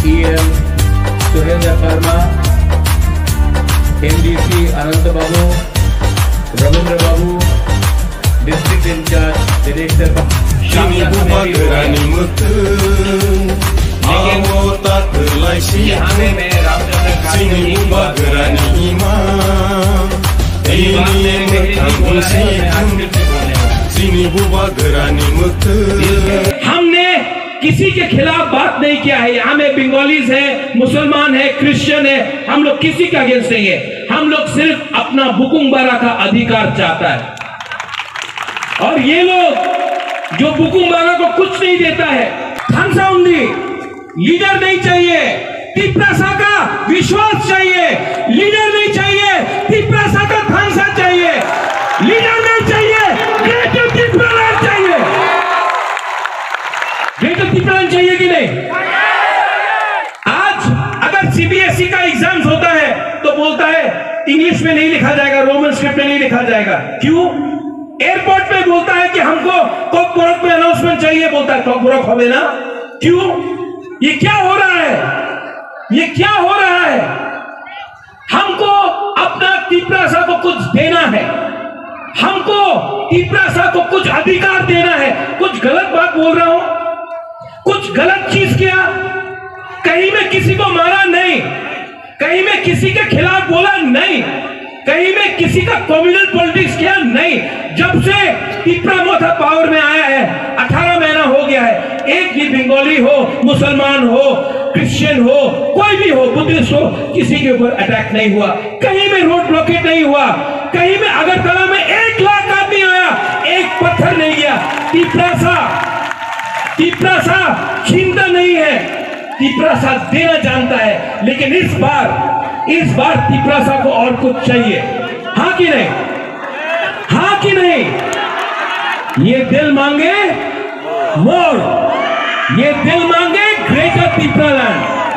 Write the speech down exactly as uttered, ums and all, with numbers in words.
EM Surendra Verma, MDC Anant Babu, Ravindra Babu, district in-charge director हमने किसी के खिलाफ बात नहीं किया है। यहाँ में बंगालीज है, मुसलमान है, क्रिश्चियन है, हम लोग किसी का अगेंस्ट नहीं है। हम लोग सिर्फ अपना बुकुंबारा का अधिकार चाहता है। और ये लोग जो बुकुंबारा को कुछ नहीं देता है, थांसा उंडी लीडर नहीं चाहिए, तिप्रासा का विश्वास चाहिए, लीडर नहीं चाहिए, तिप्रासा का थांसा चाहिए, लीडर नहीं चाहिए, ग्रेटर तिप्रालैंड चाहिए। ग्रेटर तिप्रालैंड चाहिए कि नहीं? आज अगर सीबीएसई का एग्जाम्स होता है तो बोलता है इंग्लिश में नहीं लिखा जाएगा, रोमन स्क्रिप्ट में नहीं लिखा जाएगा। क्यों? एयरपोर्ट में बोलता है कि हमको कॉकबोरक में अनाउंसमेंट चाहिए, बोलता है कॉकबोरक होवे ना। क्यों? ये क्या हो रहा है? ये क्या हो रहा है? हमको अपना तिप्रासा को कुछ देना है, हमको तिप्रासा को कुछ अधिकार देना है। कुछ गलत बात बोल रहा हूं? कुछ गलत चीज किया? कहीं में किसी को मारा नहीं, कहीं में किसी के खिलाफ बोला नहीं, कहीं में किसी का कम्युनल पॉलिटिक्स किया नहीं। जब से तिप्रामोथा पावर में आया है, अठारह महीना हो गया है, एक भी बंगाली हो, मुसलमान हो, क्रिश्चियन हो, कोई भी हो, बुद्धिस्ट हो, किसी के ऊपर अटैक नहीं हुआ, कहीं में रोड ब्लॉकेट नहीं हुआ, कहीं में अगरतला में एक लाख आदमी आया, एक पत्थर नहीं गया। तिप्रासा तिप्रासा छीनता नहीं है, तिप्रासा देना जानता है। लेकिन इस बार इस बार तिप्रासा को और कुछ चाहिए, हाँ कि नहीं? हाँ कि नहीं? ये दिल मांगे मोर, ये दिल मांगे ग्रेटर तिप्रालैंड।